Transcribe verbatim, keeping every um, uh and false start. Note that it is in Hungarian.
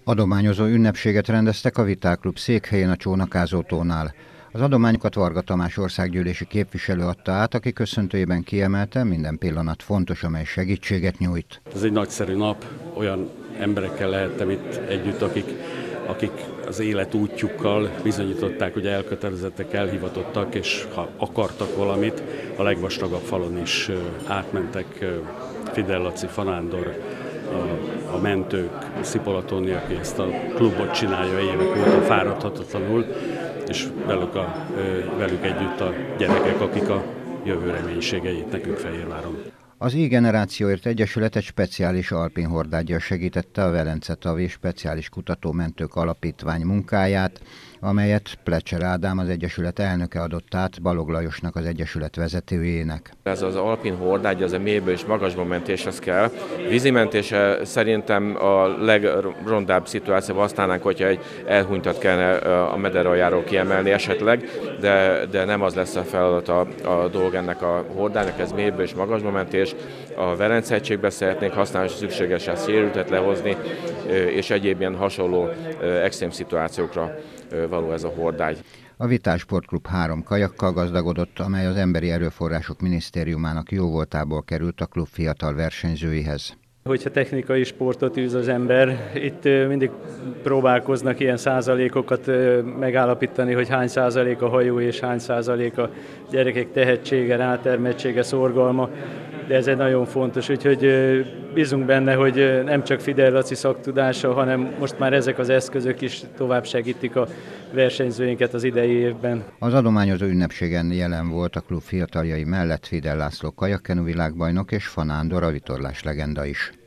Adományozó ünnepséget rendeztek a Vitalklub székhelyén a Csónakázó tónál. Az adományokat Varga Tamás országgyűlési képviselő adta át, aki köszöntőjében kiemelte, minden pillanat fontos, amely segítséget nyújt. Ez egy nagyszerű nap, olyan emberekkel lehettem itt együtt, akik, akik az élet útjukkal bizonyították, hogy elkötelezettek, elhivatottak, és ha akartak valamit, a legvastagabb falon is átmentek. Fidel Laci, Fanándor, a, a mentők, Szipola Tóni, aki ezt a klubot csinálja évek óta fáradhatatlanul, és velük, a, velük együtt a gyerekek, akik a jövő reménységeit nekünk Fehérváron. Az I-Generációért Egyesület egy speciális alpin hordágyjal segítette a Velence Tavi Speciális Kutatómentők Alapítvány munkáját, amelyet Plecser Ádám, az Egyesület elnöke adott át Balog Lajosnak, az Egyesület vezetőjének. Ez az alpin hordágy, az a mélyből és magasban mentéshez kell. Vízimentése szerintem a legrondább szituációban használnánk, hogyha egy elhunytat kellene a meder aljáról kiemelni esetleg, de, de nem az lesz a feladata a dolg ennek a hordágynak, ez mélyből és magasban mentés. A Velence-hegységben szeretnénk használni, hogy szükséges a sérültet lehozni, és egyéb ilyen hasonló extrém szituációkra való ez a hordágy. A Vitál Sportklub három kajakkal gazdagodott, amely az Emberi Erőforrások Minisztériumának jóvoltából került a klub fiatal versenyzőihez. Hogyha technikai sportot űz az ember, itt mindig próbálkoznak ilyen százalékokat megállapítani, hogy hány százalék a hajó és hány százalék a gyerekek tehetsége, rátermettsége, szorgalma, de ez egy nagyon fontos, úgyhogy bízunk benne, hogy nem csak Fidel Laci szaktudása, hanem most már ezek az eszközök is tovább segítik a versenyzőinket az idei évben. Az adományozó ünnepségen jelen volt a klub fiataljai mellett Fidel László kajakkenu világbajnok és Fanándor, a vitorlás legenda is.